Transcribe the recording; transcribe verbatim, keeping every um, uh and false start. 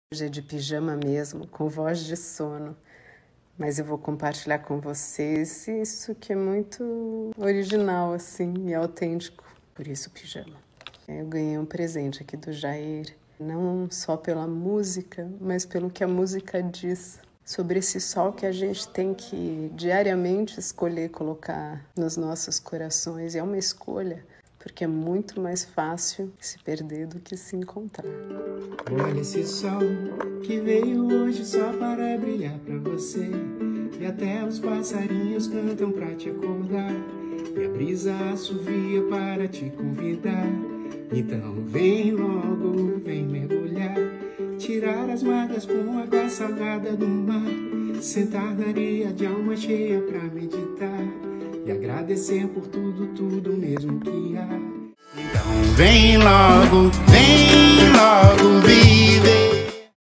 Hoje é de pijama mesmo, com voz de sono. Mas eu vou compartilhar com vocês isso que é muito original, assim, e autêntico. Por isso, pijama. Eu ganhei um presente aqui do Jair, não só pela música, mas pelo que a música diz sobre esse sol que a gente tem que diariamente escolher colocar nos nossos corações. E é uma escolha, porque é muito mais fácil se perder do que se encontrar. Olha esse sol que veio hoje só para brilhar pra você. E até os passarinhos cantam pra te acordar. E a brisa assovia para te convidar. Então vem logo, vem mergulhar, tirar as mágoas com água salgada do mar, sentar na areia de alma cheia pra meditar e agradecer por tudo, tudo mesmo que há. Então vem logo, vem logo viver.